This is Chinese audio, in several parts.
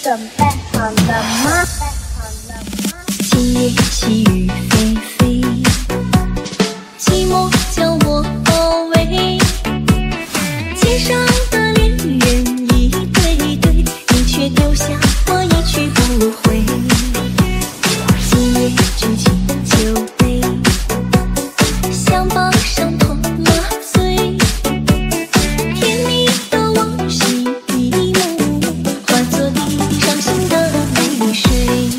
准备好了吗？ 今夜细雨霏霏，寂寞叫我包围。街上的恋人一对对，你却丢下我一去不回。今夜举起酒杯，想把伤痛麻醉。甜蜜的往事一幕，化作地上新的泪水。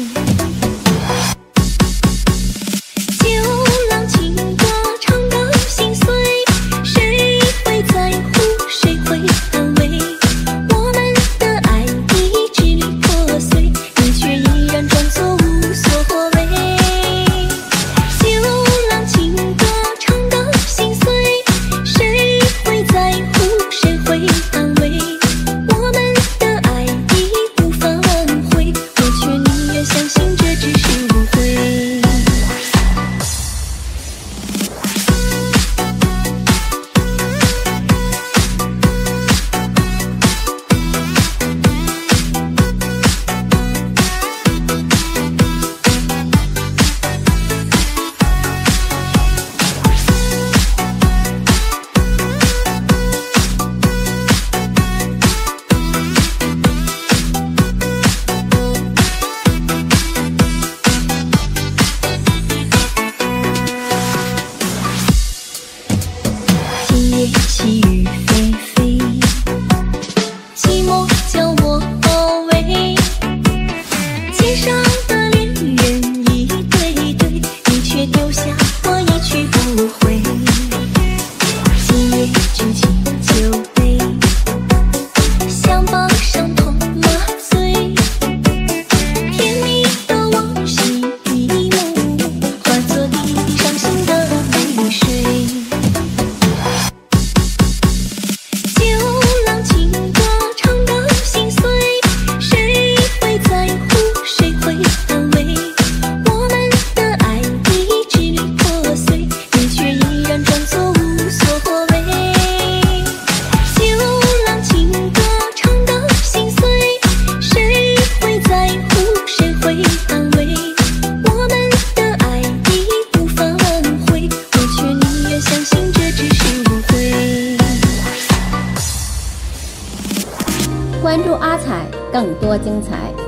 细雨霏霏，寂寞叫我包围。街上的恋人一对对，你却丢下我一去不回。今夜举起酒杯，想把伤痛麻醉。甜蜜的往事一幕，化作地上新的泪水。 关注阿彩，更多精彩。